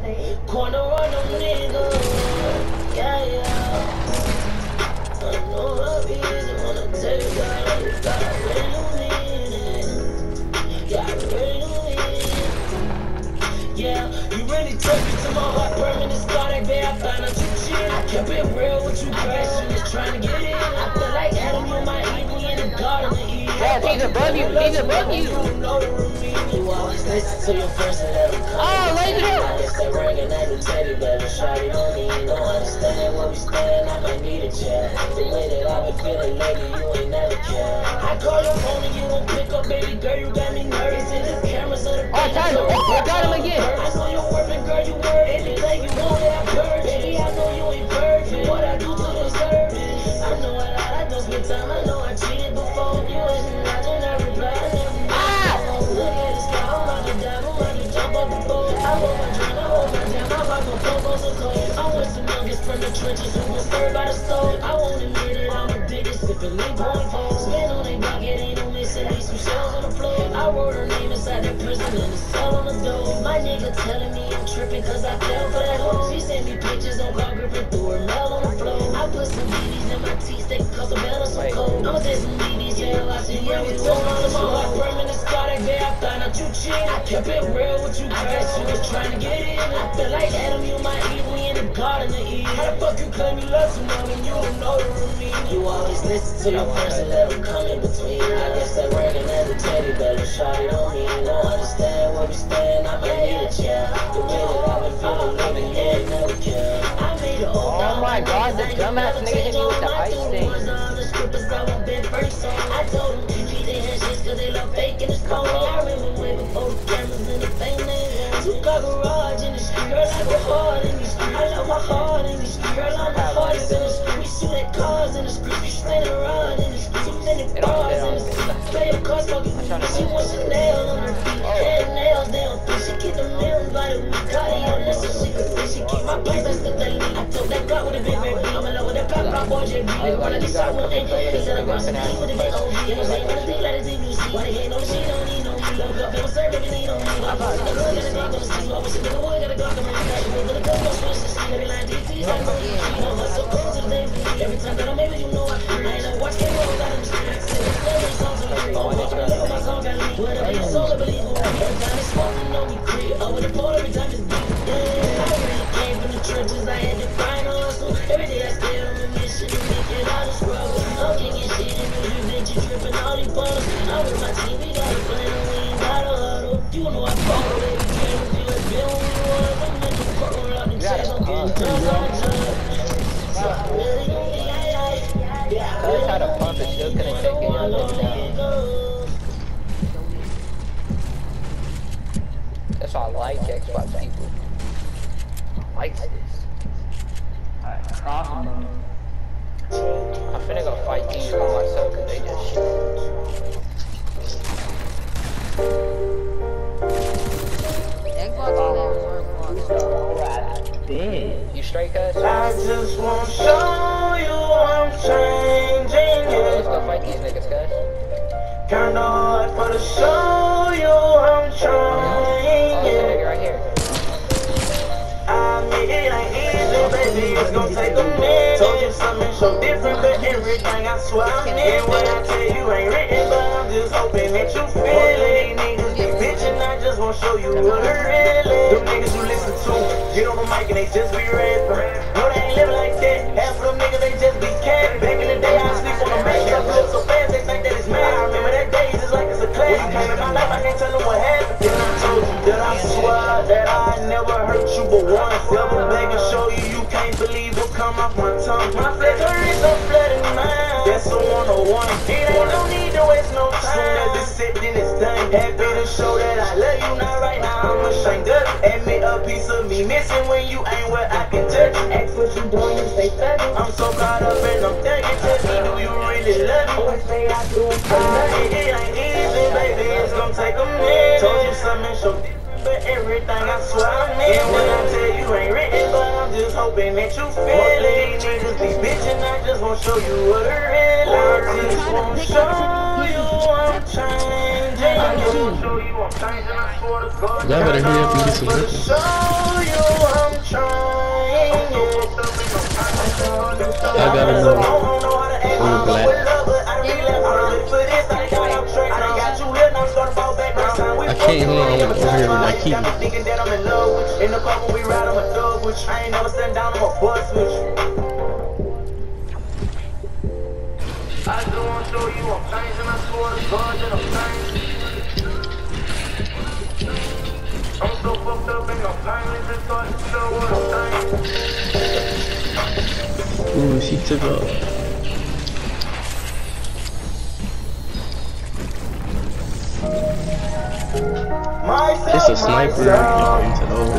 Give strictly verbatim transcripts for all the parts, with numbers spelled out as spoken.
Corner on them niggas. Yeah, yeah. I know how it is. I wanna tell you that you got ready to win. You got ready to win. Yeah, you really took me to my heart. Permanent scar that day I found out you cheated. I kept it real with you, girl. You was trying to get in. I feel like Adam on my Eve in the garden of Eve. Yeah, he's above you. He's above you. You always listen to your friends and let them come. Oh, later. I guess they ringing at the teddy bear. Shawty don't need, don't understand where we stand. I might need a chair. The way that I've been feeling lately, you ain't never care. I call your phone and you won't pick up, baby girl. You got me nervous in the cameras of the Oh, got him. Oh, got him again. I know you're working, girl. You work anything you want. I've heard, baby. I know you ain't perfect. What I do to deserve it. I know I lied. I don't spend time. I know I cheated before. You ain't nothing. I reply. Look at the sky. I'm about to die. I'm about to jump off the boat. I hold my dream. I hold my jam. I'm about to propose a code. I'm with some youngest from the trenches who was stirred by the soul. I won't admit it. I'm the biggest. Sipping lean point four. Spin on they block. It ain't no missing. Leave some shells on the floor. I wrote her name inside that prison and the cell on the door. My nigga telling me I'm tripping cause I fell for that hoe. She sent me pictures on car gripping through her mail on the floor. I put some B Ds in my teeth. They cause the bell or some cold. I'ma take some B Ds. Yeah, I see where we told all of my heart. Permanent scar that day I found out you cheated. I kept it real with you. I guess you was trying to get in. I feel like Adam, you my Eve. We in the garden of Eve. How the fuck you claim you love someone when you don't know the routine? You always listen to your friends and let them come in between. I guess that working as a teddy bear. Shawty don't need, don't understand where we stand. I might need a chair. The way that I've been feeling living, yeah, never care. I made it all. Oh my god, the dumbass nigga hit me with the ice thing. I told them keep their handshakes cause they love faking it's cold. I remember way before the cameras and the fame. Two car garage in the street. Girl, I go hard in the street. I love my heart in the street. Girl, I'm the hardest in the street. We shoot at cars in the street. We spin around in the street. Too many bars in the street. Play the cars fucking with me. She wants a nail on her feet. Head nails, they don't fit. She keep the millions by the week. Cardi on this so she can fit. She keep my place, that's the daily. I told that God with a big baby. I'm in love with that pop pop boy J B. They wanna get shot with ain't play. They said I'm gonna see with a big O G. You know what I'm saying? When the thing like this, you see. Why they ain't no she don't need no me. Look up, they don't serve everything on me. I'm about to go get a Glock on the street. I wish a nigga would get a Glock on my back. We're gonna go go switch the street. They be like D T's like money. You know what's so cool to the day. Every time that I'm able, you know I I ain't never watch K O out in the street. Sing the story songs on the street. Oh, walking around with my song got me. Whatever your soul, I believe in. Every time it's smoking, know we creep. Over the pole, every time it's deep. Yeah, I really came from the trenches. I had to find a hustle. Every day I stay on a mission to make it out of struggle. I'm kicking shit in the new bitch, you tripping all these bottles. I'm with my team, we got a plan and we ain't got a huddle. You know I follow, baby, can't feel it, feel when we want. I'm in the court, roll out the chest, I'm getting drugs on the judge. So I really don't think I like, yeah, I really That's how the don't pump is still think gonna take it down. That's why I like Xbox people. I like this. Alright, cross them. I'm finna go fight teams by myself cause they just shit. Xbox is reserve Big. You straight, cuz? I just want to show you I'm changing. Let's go fight these niggas, cuz. Kinda hard for the show you I'm trying. Oh, this nigga right here. I mean it ain't easy, baby. It's gonna take a minute. Told you something so different, but everything I swear I'm in. What I tell you ain't written, but I'm just hoping that you feel it. Niggas be bitching, I just wanna show you what it really is. Them niggas you listen to, get on the mic and they just be rapping. No, they ain't living like that. Half of them niggas they just be capping. Back in the day, I sleep on the main up look so fast they think that it's mad. I remember that day, just like it's a class. You came in my life, I can't tell them what happened. Then I told you that I swear that I never hurt you but once. Double back and show you you can't believe what come off my tongue. When I said her is so flooded mine, that's a one oh one. It ain't no need to waste no time. Soon as it's set, then it's done. Happy to show that I love you, not right now I'm ashamed of it. Admit a piece of me missing when you ain't where I can touch. Ask what you doing, you say thugging. I'm so caught up and I'm thugging. Tell me, do you really love me? Always say I do it for nothing. It ain't easy, baby, it's gonna take a minute. Told you something so different, but everything I swear I'm in. When I tell you ain't written, but I'm just hoping that you feel it. Niggas be bitching, I just wanna show you what it really is. I just wanna show you I'm changing. Y'all better hurry up and get some liquor. I gotta know. I'm glad. I can't hold on over here with my key. In the car when we ride, I'm a thug with you. I ain't never sitting down, I'm a bust with you. I just wanna show you I'm changing, I swear to God that I'm changing. I'm so fucked up and I'm painless, just started to show what I'm saying. Ooh, she took off. It's a sniper into those.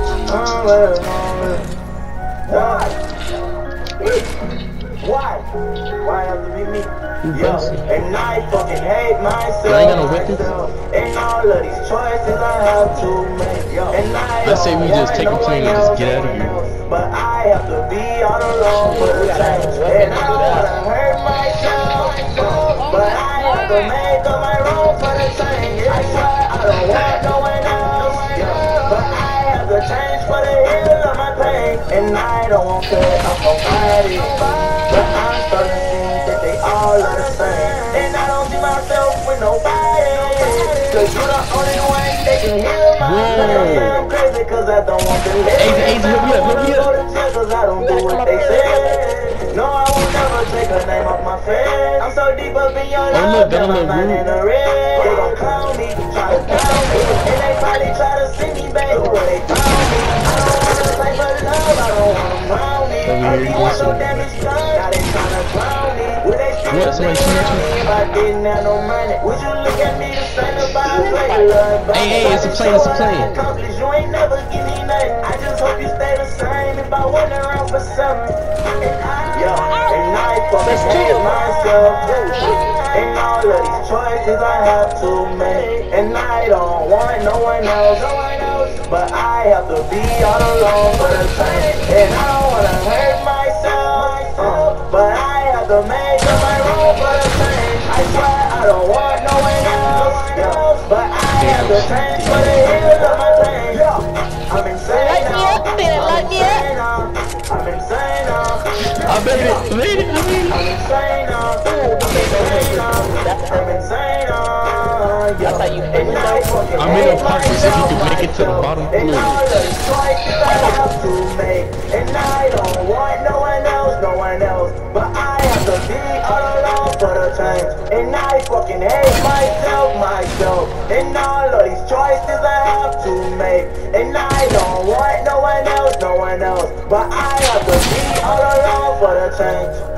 Why? Why have to be me? Yo, and I fucking hate myself. I ain't got no weapons. And all of these choices I have to make. And I let's say we just take a plane and just get out of here. But I have to be all alone for the change. And I don't wanna hurt myself. But I have to make up my room for the change. I swear I don't want no one else. But I have to change for the heal of my pain. And I don't want to I'm nobody. But I'm starting to see that they all are the same. And I don't see myself with nobody. Cause you're the only one that can heal my pain. I'm crazy cause I don't want to live. Hey, hey, help me up, help me up. Cause I don't do what they say. No, I won't never take her name off my face. I'm so deep up in your love that my mind in the red. They gon' clown me, try to down me. And they probably try to see me, baby, where they found me. I don't wanna fight for love, I don't wanna drown me. I be one so damage done, now they tryna drown me. Would they still think me if I didn't have no money? Would you look at me the same if I played love? Hey, hey, it's a plane, it's a plane. You ain't never give me nothing. I just hope you stay the same if I went around for something. Yo, and I fucking hate myself. And all of these choices I have to make. And I don't want no one else. But I have to be all alone for the change. And I don't wanna hurt myself. Uh, but I have to make up my room for the change. I swear I don't want no one else. Yeah. But I have to change for the heal of my pain. Yeah. I'm insane now. I'm insane now. I'm insane now. I made it, I made it, I made it. I'm insane now. I'm insane now. I'm insane now. That's how you feel. I made a purpose if you could make it to the bottom floor. And all the choices I have to make. And I don't want no one else, no one else. But I have to be all alone for the change. And I fucking hate myself, myself. And all of these choices I have to make. And I don't want no one else, no one else. But I have to be all alone for the change.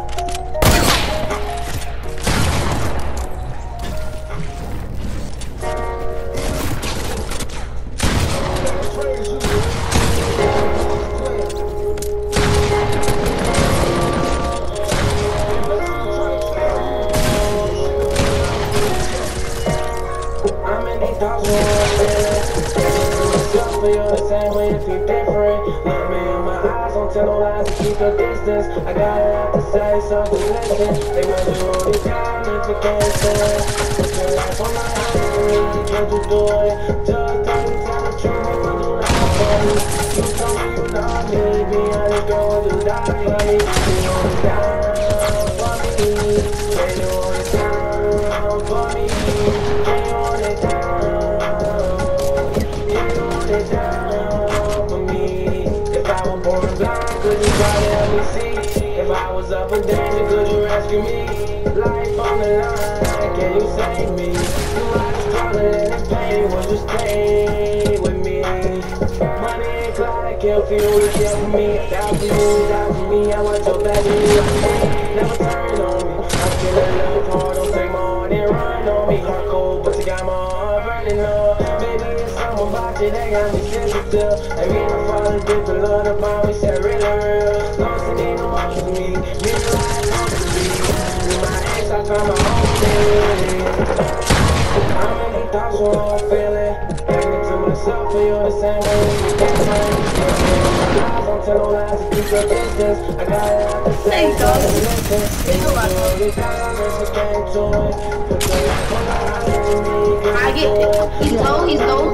Tell no lies to keep your distance. I gotta have to say something, listen. They want you all the time if you can't stand. Put your life on my hands, can't you do it? Just tell me, tell the truth, I'm gonna do that for you. You told me you love me, be honest, girl, you die for me. You want it down for me, yeah, you want it down for me. Yeah, you want it down, yeah, you want it down for me. If I was born blind, could you try to help me see? If I was up and down, could you rescue me? Life on the line, can you save me? You are struggling and pain, would you stay with me? Money and cloud, I can't feel what you care for me. Down for you, down for me, I want your back in you. Never turn on me, I'm feeling love hard, don't take my heart and run on me. Heart cold, but you got my heart burning up. Maybe it's something about you that got me sensitive. I mean, I'm falling deep in love about me, said really real. Lost and ain't no one for me, me like want to be. With my ex, I found my own feeling. How many thoughts you all feeling? Thinking to myself, for you're the same way as you get mine. I don't tell no lies to keep your distance. I gotta have to say something, listen. It's all the time, it's a game to it. Put your life on the line, me. I get he's low, he's low.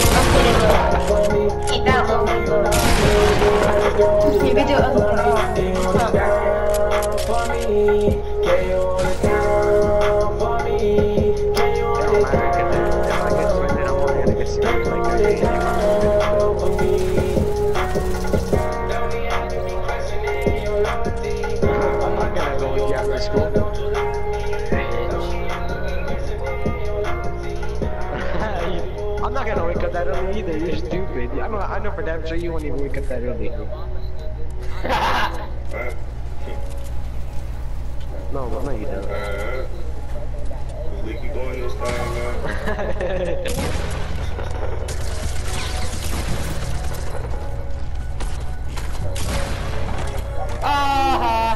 Ain't that low. Maybe do other I'm not gonna wake up that early either, you're stupid. I know, I know for damn sure you won't even wake up that early. No, no, you don't. Uh, we keep going this time, man. Ah!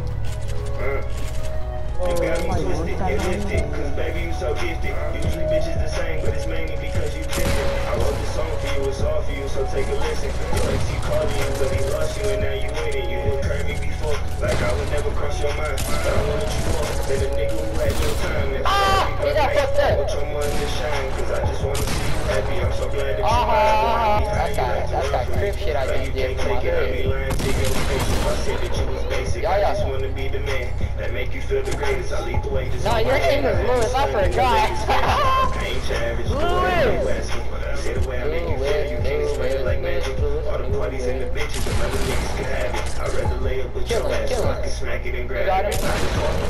You got me twisted and lifted, cause baby you so gifted. Usually bitches the same, but it's mainly because you different. I wrote this song for you, it's all for you, so take a listen. Your ex he called you, but he lost you and now you in it. You didn't curve me before, like I would never cross your mind. But I wanted you more than a nigga who had your time. That's Ah! why He got fucked up. with your money to shine, cause I just wanna see you happy. I'm so glad that you Uh-huh, lied. that's that, that's that crib shit I just did for my hood. Yeah, yeah. I just wanna be the man that make you feel the greatest. I lead the way. No, your team is blue, it's not for a drive. I'd rather lay up with your ass so I can smack it and grab it. I just walk